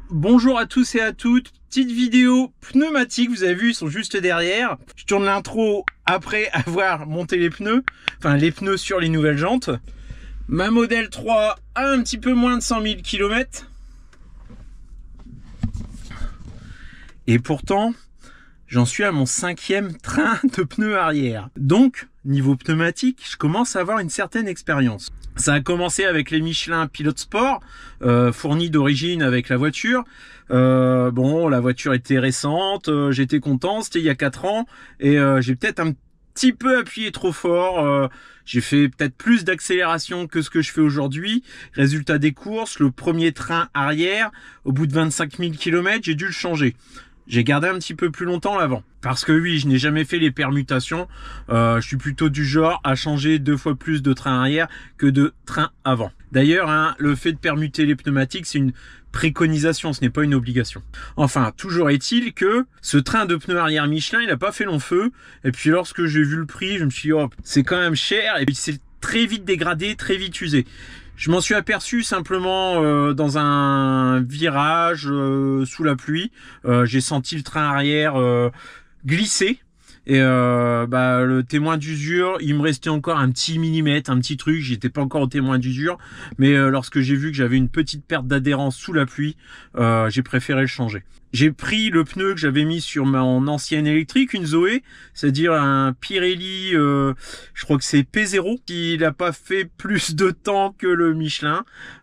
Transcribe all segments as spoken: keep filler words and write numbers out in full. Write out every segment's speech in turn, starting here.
Bonjour à tous et à toutes, petite vidéo pneumatique, vous avez vu, ils sont juste derrière. Je tourne l'intro après avoir monté les pneus, enfin les pneus sur les nouvelles jantes. Ma Model trois a un petit peu moins de cent mille kilomètres. Et pourtant, j'en suis à mon cinquième train de pneus arrière. Donc, niveau pneumatique, je commence à avoir une certaine expérience. Ça a commencé avec les Michelin Pilot Sport, euh, fournis d'origine avec la voiture. Euh, bon, la voiture était récente, euh, j'étais content, c'était il y a quatre ans, et euh, j'ai peut-être un petit peu appuyé trop fort. Euh, j'ai fait peut-être plus d'accélération que ce que je fais aujourd'hui. Résultat des courses, le premier train arrière, au bout de vingt-cinq mille kilomètres, j'ai dû le changer. J'ai gardé un petit peu plus longtemps l'avant. Parce que oui, je n'ai jamais fait les permutations. Euh, je suis plutôt du genre à changer deux fois plus de train arrière que de train avant. D'ailleurs, hein, le fait de permuter les pneumatiques, c'est une préconisation, ce n'est pas une obligation. Enfin, toujours est-il que ce train de pneus arrière Michelin, il n'a pas fait long feu. Et puis lorsque j'ai vu le prix, je me suis dit, oh, c'est quand même cher. Et puis c'est très vite dégradé, très vite usé. Je m'en suis aperçu simplement euh, dans un virage euh, sous la pluie. Euh, j'ai senti le train arrière euh, glisser. Et euh, bah, le témoin d'usure, il me restait encore un petit millimètre, un petit truc. J'étais pas encore au témoin d'usure. Mais euh, lorsque j'ai vu que j'avais une petite perte d'adhérence sous la pluie, euh, j'ai préféré le changer. J'ai pris le pneu que j'avais mis sur mon ancienne électrique, une Zoé, c'est-à-dire un Pirelli, euh, je crois que c'est P zéro. Il n'a pas fait plus de temps que le Michelin.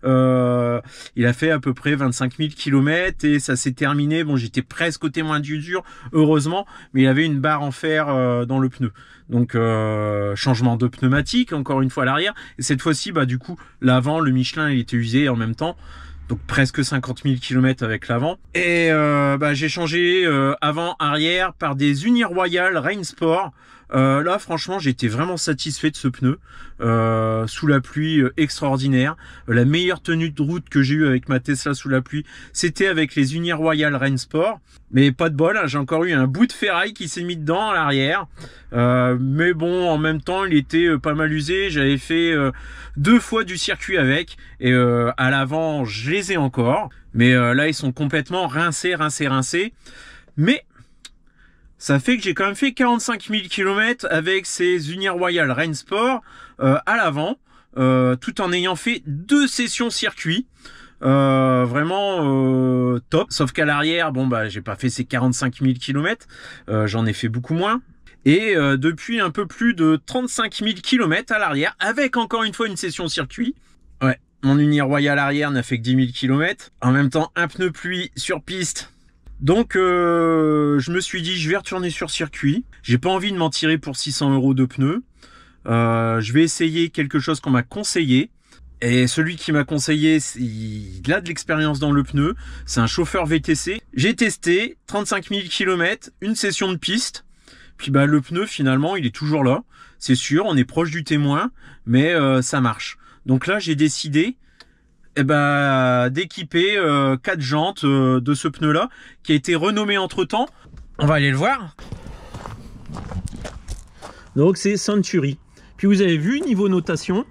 Euh, il a fait à peu près vingt-cinq mille kilomètres et ça s'est terminé. Bon, j'étais presque au témoin d'usure, heureusement, mais il avait une barre en fer euh, dans le pneu. Donc, euh, changement de pneumatique, encore une fois à l'arrière. Et cette fois-ci, bah du coup, l'avant, le Michelin, il était usé en même temps. Donc presque cinquante mille kilomètres avec l'avant. Et euh, bah, j'ai changé euh, avant-arrière par des Uniroyal Rain Sport. Euh, là franchement j'étais vraiment satisfait de ce pneu. Euh, sous la pluie, euh, extraordinaire. Euh, la meilleure tenue de route que j'ai eue avec ma Tesla sous la pluie, c'était avec les Uniroyal Rain Sport. Mais pas de bol, hein, j'ai encore eu un bout de ferraille qui s'est mis dedans à l'arrière. Euh, mais bon, en même temps, il était euh, pas mal usé. J'avais fait euh, deux fois du circuit avec. Et euh, à l'avant, je les ai encore. Mais euh, là, ils sont complètement rincés, rincés, rincés. Mais ça fait que j'ai quand même fait quarante-cinq mille kilomètres avec ces Uniroyal Rain Sport euh, à l'avant. Euh, tout en ayant fait deux sessions circuit. Euh, vraiment euh, top, sauf qu'à l'arrière, bon bah j'ai pas fait ces quarante-cinq mille kilomètres, euh, j'en ai fait beaucoup moins. Et euh, depuis un peu plus de trente-cinq mille kilomètres à l'arrière, avec encore une fois une session circuit. Ouais, mon Uniroyal arrière n'a fait que dix mille kilomètres. En même temps, un pneu pluie sur piste. Donc euh, je me suis dit, je vais retourner sur circuit. J'ai pas envie de m'en tirer pour six cents euros de pneus. Euh, je vais essayer quelque chose qu'on m'a conseillé. Et celui qui m'a conseillé, il a de l'expérience dans le pneu. C'est un chauffeur V T C. J'ai testé trente-cinq mille kilomètres, une session de piste. Puis bah le pneu finalement, il est toujours là. C'est sûr, on est proche du témoin, mais euh, ça marche. Donc là, j'ai décidé eh ben, d'équiper euh, quatre jantes euh, de ce pneu-là, qui a été renommé entre-temps. On va aller le voir. Donc c'est Century. Puis vous avez vu, niveau notation,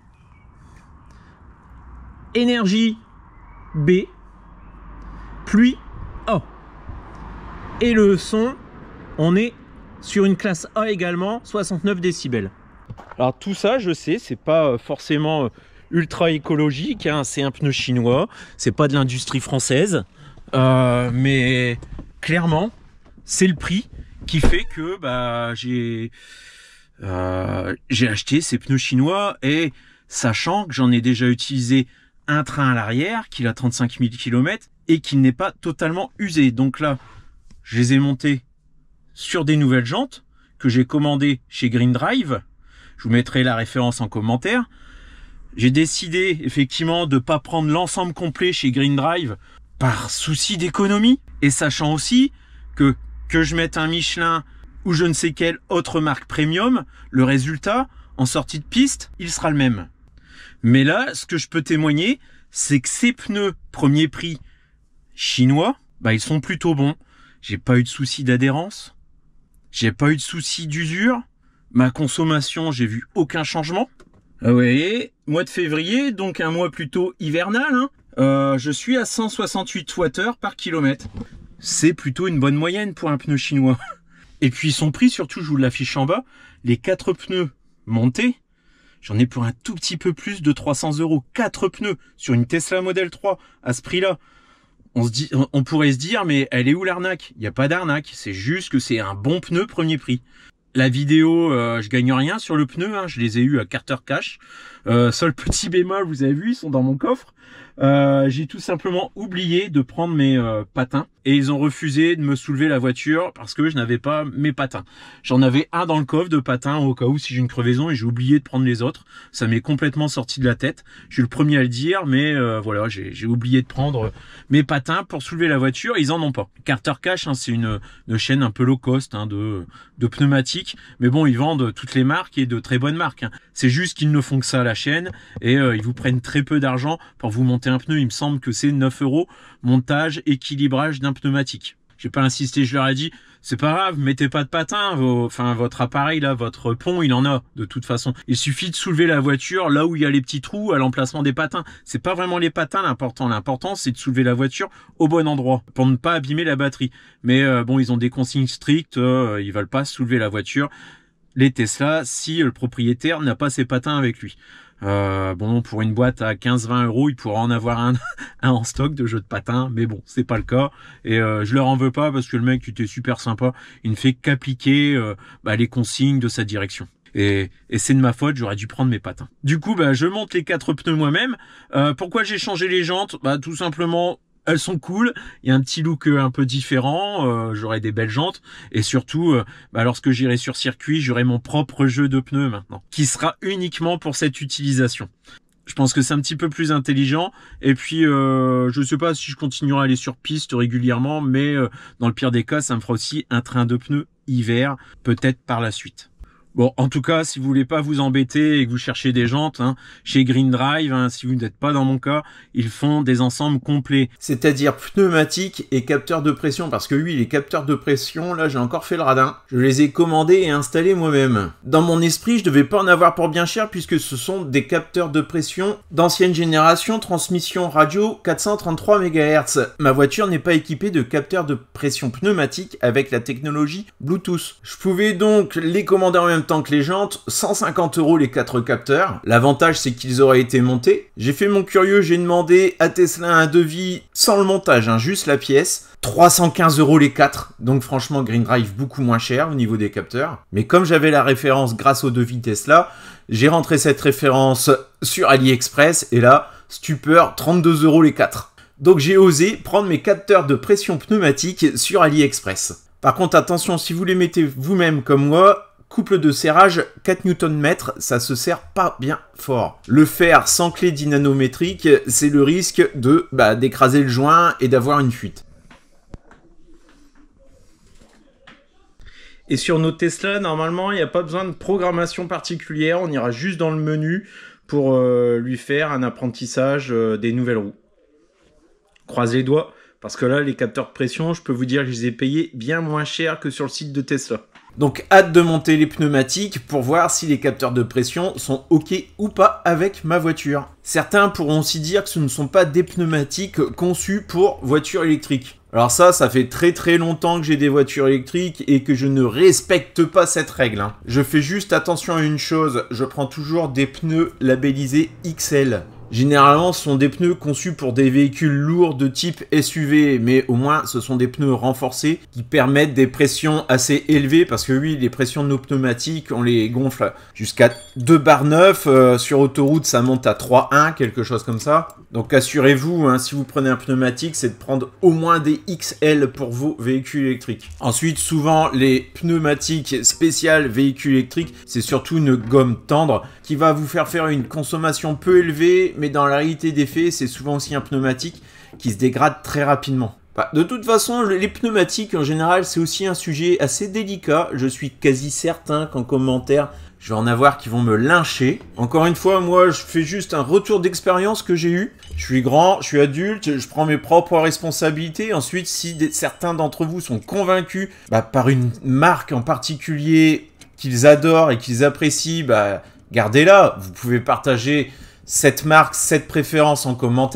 énergie B, pluie A. Et le son, on est sur une classe A également, soixante-neuf décibels. Alors tout ça, je sais, c'est pas forcément ultra écologique, hein, c'est un pneu chinois, c'est pas de l'industrie française, euh, mais clairement, c'est le prix qui fait que bah, j'ai euh, j'ai acheté ces pneus chinois et sachant que j'en ai déjà utilisé un train à l'arrière, qu'il a trente-cinq mille kilomètres et qu'il n'est pas totalement usé. Donc là, je les ai montés sur des nouvelles jantes que j'ai commandées chez Green Drive. Je vous mettrai la référence en commentaire. J'ai décidé effectivement de ne pas prendre l'ensemble complet chez Green Drive par souci d'économie et sachant aussi que que je mette un Michelin ou je ne sais quelle autre marque premium, le résultat en sortie de piste, il sera le même. Mais là, ce que je peux témoigner, c'est que ces pneus premier prix chinois, bah ils sont plutôt bons. J'ai pas eu de souci d'adhérence, j'ai pas eu de souci d'usure. Ma consommation, j'ai vu aucun changement. Vous voyez, mois de février, donc un mois plutôt hivernal, hein. Euh, je suis à cent soixante-huit watts par kilomètre. C'est plutôt une bonne moyenne pour un pneu chinois. Et puis son prix, surtout, je vous l'affiche en bas, les quatre pneus montés, j'en ai pour un tout petit peu plus de trois cents euros. quatre pneus sur une Tesla Model trois à ce prix-là. On, se dit, on pourrait se dire, mais elle est où l'arnaque? Il n'y a pas d'arnaque, c'est juste que c'est un bon pneu premier prix. La vidéo, euh, je gagne rien sur le pneu, hein, je les ai eu à Carter Cash. Euh, seul petit bémol, vous avez vu, ils sont dans mon coffre. Euh, j'ai tout simplement oublié de prendre mes euh, patins et ils ont refusé de me soulever la voiture parce que je n'avais pas mes patins. J'en avais un dans le coffre de patins au cas où si j'ai une crevaison et j'ai oublié de prendre les autres. Ça m'est complètement sorti de la tête. Je suis le premier à le dire, mais euh, voilà, j'ai oublié de prendre mes patins pour soulever la voiture. Ils en ont pas. Carter Cash, hein, c'est une, une chaîne un peu low cost hein, de, de pneumatiques, mais bon, ils vendent toutes les marques et de très bonnes marques. Hein. C'est juste qu'ils ne font que ça à la chaîne et euh, ils vous prennent très peu d'argent pour vous monter un pneu. Il me semble que c'est neuf euros montage, équilibrage d'un pneumatique. J'ai pas insisté, je leur ai dit, c'est pas grave, mettez pas de patins, vos, enfin votre appareil là, votre pont, il en a de toute façon. Il suffit de soulever la voiture là où il y a les petits trous à l'emplacement des patins. C'est pas vraiment les patins l'important, l'important c'est de soulever la voiture au bon endroit pour ne pas abîmer la batterie. Mais euh, bon, ils ont des consignes strictes, euh, ils veulent pas soulever la voiture. Les Tesla, si le propriétaire n'a pas ses patins avec lui. Euh, bon, pour une boîte à quinze vingt euros, il pourra en avoir un, un en stock de jeux de patins, mais bon, c'est pas le cas. Et euh, je leur en veux pas parce que le mec était super sympa. Il ne fait qu'appliquer euh, bah, les consignes de sa direction. Et, et c'est de ma faute, j'aurais dû prendre mes patins. Du coup, bah, je monte les quatre pneus moi-même. Euh, pourquoi j'ai changé les jantes? Bah, tout simplement, elles sont cool, il y a un petit look un peu différent, euh, j'aurai des belles jantes et surtout, euh, bah, lorsque j'irai sur circuit, j'aurai mon propre jeu de pneus maintenant, qui sera uniquement pour cette utilisation. Je pense que c'est un petit peu plus intelligent et puis euh, je sais pas si je continuerai à aller sur piste régulièrement, mais euh, dans le pire des cas, ça me fera aussi un train de pneus hiver, peut-être par la suite. Bon, en tout cas, si vous voulez pas vous embêter et que vous cherchez des jantes, hein, chez Green Drive, hein, si vous n'êtes pas dans mon cas, ils font des ensembles complets. C'est-à-dire pneumatiques et capteurs de pression. Parce que oui, les capteurs de pression, là, j'ai encore fait le radin. Je les ai commandés et installés moi-même. Dans mon esprit, je devais pas en avoir pour bien cher puisque ce sont des capteurs de pression d'ancienne génération, transmission radio quatre cent trente-trois mégahertz. Ma voiture n'est pas équipée de capteurs de pression pneumatique avec la technologie Bluetooth. Je pouvais donc les commander en même temps que les jantes, cent cinquante euros les quatre capteurs. L'avantage c'est qu'ils auraient été montés. J'ai fait mon curieux, j'ai demandé à Tesla un devis sans le montage, hein, juste la pièce. trois cent quinze euros les quatre, donc franchement Green Drive beaucoup moins cher au niveau des capteurs. Mais comme j'avais la référence grâce au devis Tesla, j'ai rentré cette référence sur AliExpress et là, stupeur, trente-deux euros les quatre. Donc j'ai osé prendre mes capteurs de pression pneumatique sur AliExpress. Par contre attention, si vous les mettez vous-même comme moi, couple de serrage quatre newtons mètres, ça se serre pas bien fort. Le faire sans clé dynanométrique, c'est le risque de bah, d'écraser le joint et d'avoir une fuite. Et sur nos Tesla, normalement, il n'y a pas besoin de programmation particulière. On ira juste dans le menu pour euh, lui faire un apprentissage euh, des nouvelles roues. Croisez les doigts, parce que là, les capteurs de pression, je peux vous dire que je les ai payés bien moins cher que sur le site de Tesla. Donc hâte de monter les pneumatiques pour voir si les capteurs de pression sont ok ou pas avec ma voiture. Certains pourront aussi dire que ce ne sont pas des pneumatiques conçus pour voitures électriques. Alors ça, ça fait très très longtemps que j'ai des voitures électriques et que je ne respecte pas cette règle. Hein. Je fais juste attention à une chose, je prends toujours des pneus labellisés X L. Généralement, ce sont des pneus conçus pour des véhicules lourds de type S U V, mais au moins, ce sont des pneus renforcés qui permettent des pressions assez élevées, parce que oui, les pressions de nos pneumatiques, on les gonfle jusqu'à deux bar neuf, euh, sur autoroute, ça monte à trois un, quelque chose comme ça. Donc assurez-vous, hein, si vous prenez un pneumatique, c'est de prendre au moins des X L pour vos véhicules électriques. Ensuite, souvent, les pneumatiques spéciales véhicules électriques, c'est surtout une gomme tendre qui va vous faire faire une consommation peu élevée, mais dans la réalité des faits, c'est souvent aussi un pneumatique qui se dégrade très rapidement. Bah, de toute façon, les pneumatiques, en général, c'est aussi un sujet assez délicat. Je suis quasi certain qu'en commentaire, je vais en avoir qui vont me lyncher. Encore une fois, moi, je fais juste un retour d'expérience que j'ai eu. Je suis grand, je suis adulte, je prends mes propres responsabilités. Ensuite, si des, certains d'entre vous sont convaincus bah, par une marque en particulier qu'ils adorent et qu'ils apprécient, bah, gardez-la. Vous pouvez partager cette marque, cette préférence en commentaire.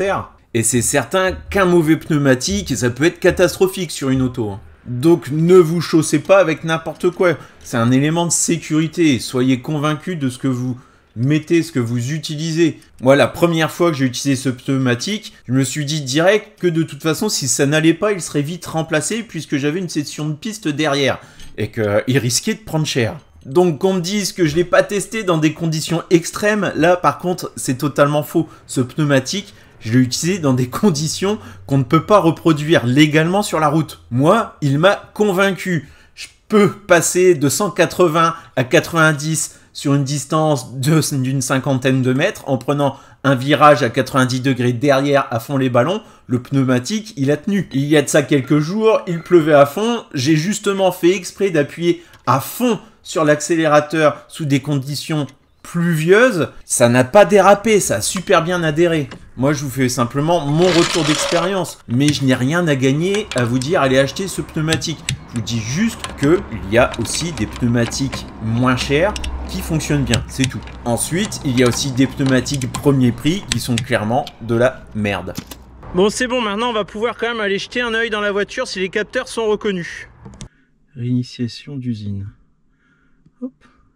Et c'est certain qu'un mauvais pneumatique, ça peut être catastrophique sur une auto. Donc ne vous chaussez pas avec n'importe quoi. C'est un élément de sécurité. Soyez convaincus de ce que vous mettez, ce que vous utilisez. Moi, la première fois que j'ai utilisé ce pneumatique, je me suis dit direct que de toute façon, si ça n'allait pas, il serait vite remplacé puisque j'avais une section de piste derrière et qu'il risquait de prendre cher. Donc qu'on me dise que je ne l'ai pas testé dans des conditions extrêmes, là par contre c'est totalement faux. Ce pneumatique, je l'ai utilisé dans des conditions qu'on ne peut pas reproduire légalement sur la route. Moi, il m'a convaincu. Je peux passer de cent quatre-vingts à quatre-vingt-dix sur une distance d'une cinquantaine de mètres en prenant un virage à quatre-vingt-dix degrés derrière à fond les ballons. Le pneumatique, il a tenu. Il y a de ça quelques jours, il pleuvait à fond. J'ai justement fait exprès d'appuyer à fond sur l'accélérateur sous des conditions pluvieuses. Ça n'a pas dérapé, ça a super bien adhéré. Moi, je vous fais simplement mon retour d'expérience. Mais je n'ai rien à gagner à vous dire allez acheter ce pneumatique. Je vous dis juste qu'il y a aussi des pneumatiques moins chers qui fonctionnent bien, c'est tout. Ensuite, il y a aussi des pneumatiques premier prix qui sont clairement de la merde. Bon, c'est bon, maintenant on va pouvoir quand même aller jeter un œil dans la voiture si les capteurs sont reconnus. Réinitiation d'usine. Hop.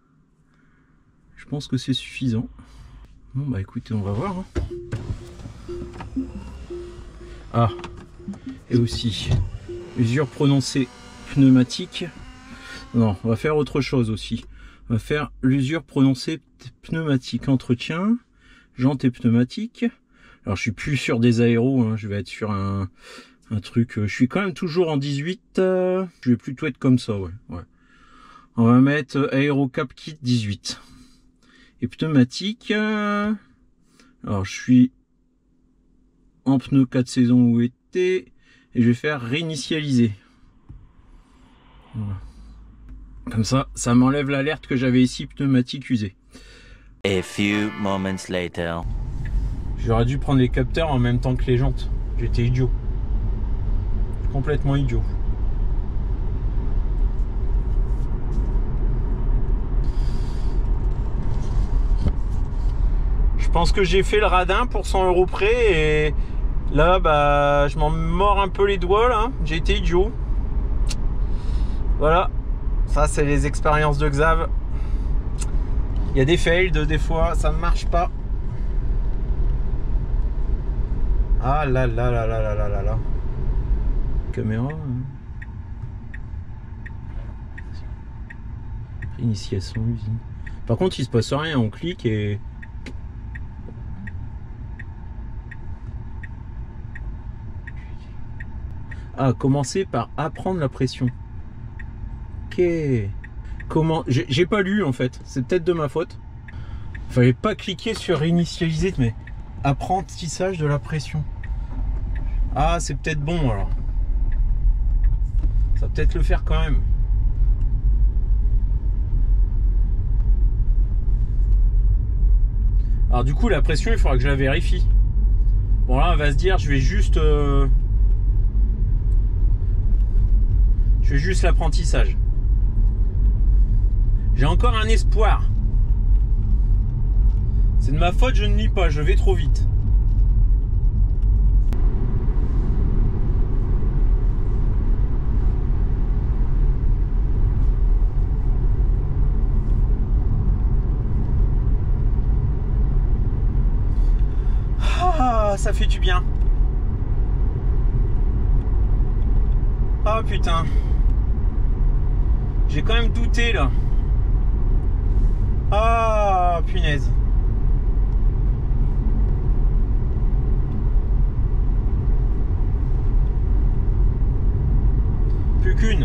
Je pense que c'est suffisant. Bon bah écoutez, on va voir. Hein. Ah, et aussi, usure prononcée pneumatique. Non, on va faire autre chose aussi. On va faire l'usure prononcée pneumatique. Entretien, jante et pneumatique. Alors je suis plus sur des aéros, hein. Je vais être sur un, un truc. Je suis quand même toujours en dix-huit. Euh, je vais plutôt être comme ça, ouais. ouais. On va mettre Aero Cap Kit dix-huit. Et pneumatique. Euh, alors je suis en pneu quatre saisons ou été. Et je vais faire réinitialiser. Voilà. Comme ça, ça m'enlève l'alerte que j'avais ici, pneumatique usée. A few moments later. J'aurais dû prendre les capteurs en même temps que les jantes. J'étais idiot. Complètement idiot. Je pense que j'ai fait le radin pour cent euros près et là, bah, je m'en mords un peu les doigts là. J'ai été idiot. Voilà. Ça, c'est les expériences de Xav. Il y a des fails, de, des fois, ça ne marche pas. Ah là là là là là là là là. Caméra. Hein. Initiation usine. Par contre, il se passe rien, on clique et... Ah, commencer par apprendre la pression. Ok. Comment... J'ai pas lu en fait, c'est peut-être de ma faute. Fallait pas cliquer sur réinitialiser, mais apprentissage de la pression. Ah, c'est peut-être bon alors. Ça va peut-être le faire quand même. Alors du coup, la pression, il faudra que je la vérifie. Bon là, on va se dire, je vais juste... Euh... Je fais juste l'apprentissage. J'ai encore un espoir. C'est de ma faute, je ne lis pas, je vais trop vite. Ah, ça fait du bien. Ah putain. J'ai quand même douté là. Ah punaise. Plus qu'une.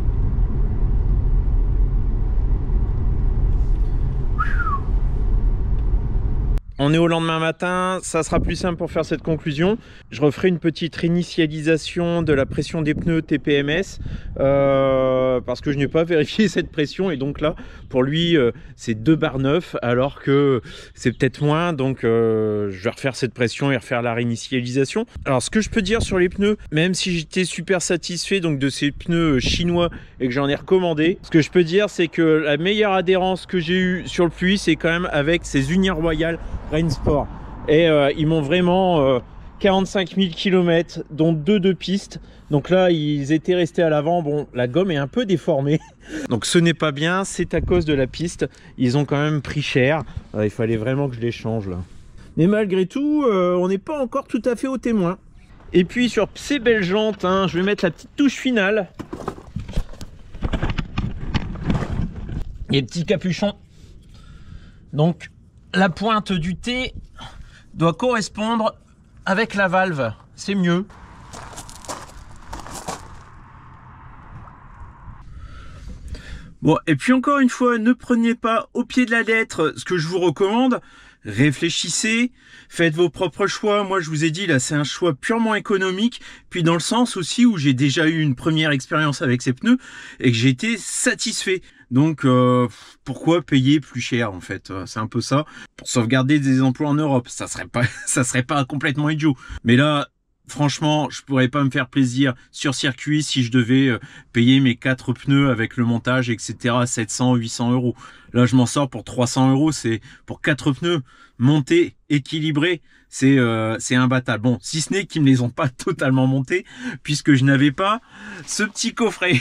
On est au lendemain matin, ça sera plus simple pour faire cette conclusion. Je referai une petite réinitialisation de la pression des pneus T P M S euh, parce que je n'ai pas vérifié cette pression et donc là, pour lui, euh, c'est deux bar neuf alors que c'est peut-être moins. Donc, euh, je vais refaire cette pression et refaire la réinitialisation. Alors, ce que je peux dire sur les pneus, même si j'étais super satisfait donc de ces pneus chinois et que j'en ai recommandé, ce que je peux dire, c'est que la meilleure adhérence que j'ai eue sur le pluie, c'est quand même avec ces Union Royale Rain Sport. Et euh, ils m'ont vraiment euh, quarante-cinq mille kilomètres, dont deux de piste. Donc là, ils étaient restés à l'avant. Bon, la gomme est un peu déformée. Donc ce n'est pas bien, c'est à cause de la piste. Ils ont quand même pris cher. Euh, il fallait vraiment que je les change là. Mais malgré tout, euh, on n'est pas encore tout à fait au témoin. Et puis sur ces belles jantes, hein, je vais mettre la petite touche finale. Et le petit capuchon. Donc la pointe du T doit correspondre avec la valve. C'est mieux. Bon, et puis encore une fois, ne prenez pas au pied de la lettre ce que je vous recommande. Réfléchissez, faites vos propres choix. Moi, je vous ai dit, là, c'est un choix purement économique. Puis dans le sens aussi où j'ai déjà eu une première expérience avec ces pneus et que j'ai été satisfait. Donc, euh, pourquoi payer plus cher, en fait? C'est un peu ça. Pour sauvegarder des emplois en Europe, ça serait pas, ça serait pas complètement idiot. Mais là, franchement, je pourrais pas me faire plaisir sur circuit si je devais euh, payer mes quatre pneus avec le montage, et cetera, sept cents, huit cents euros. Là, je m'en sors pour trois cents euros. C'est pour quatre pneus montés, équilibrés. C'est euh, c'est imbattable. Bon, si ce n'est qu'ils me les ont pas totalement montés, puisque je n'avais pas ce petit coffret.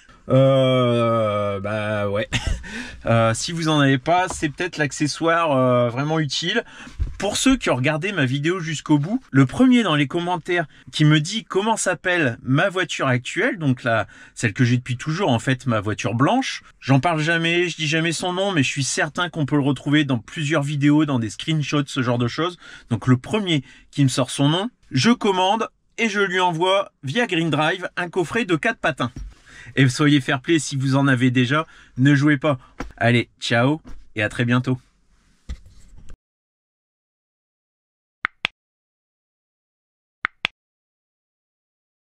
Euh, bah ouais. Euh, si vous en avez pas, c'est peut-être l'accessoire euh, vraiment utile. Pour ceux qui ont regardé ma vidéo jusqu'au bout, le premier dans les commentaires qui me dit comment s'appelle ma voiture actuelle, donc là, celle que j'ai depuis toujours, en fait, ma voiture blanche. J'en parle jamais, je dis jamais son nom, mais je suis certain qu'on peut le retrouver dans plusieurs vidéos, dans des screenshots, ce genre de choses. Donc le premier qui me sort son nom, je commande et je lui envoie via Green Drive un coffret de quatre patins. Et soyez fair play, si vous en avez déjà, ne jouez pas. Allez, ciao et à très bientôt.